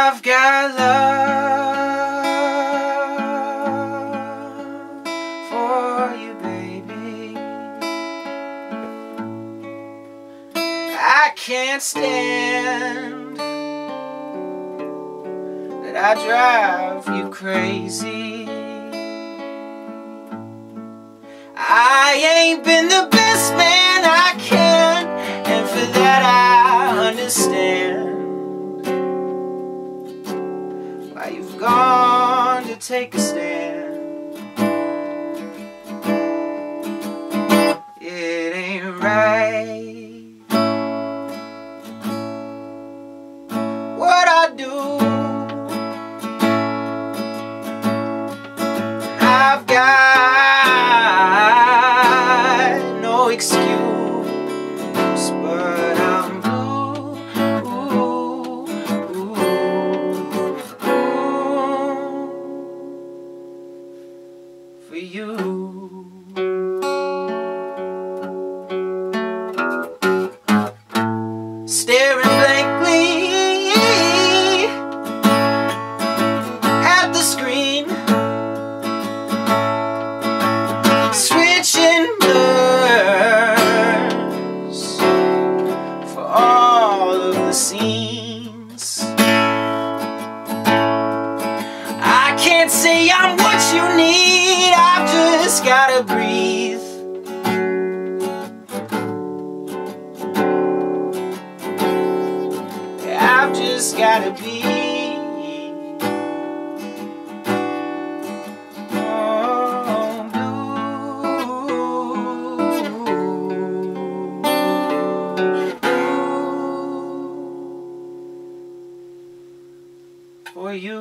I've got love for you, baby. I can't stand that I drive you crazy. I ain't been the best man I can, and for that I understand why you've gone to take a stand. It ain't right what I do. I've got no excuse, but I'm blue, ooh, ooh, ooh, for you. Staring blankly at the screen, switching blurs for all of the scenes. I can't say I'm what you need, I've just gotta breathe. I've just gotta be. For you.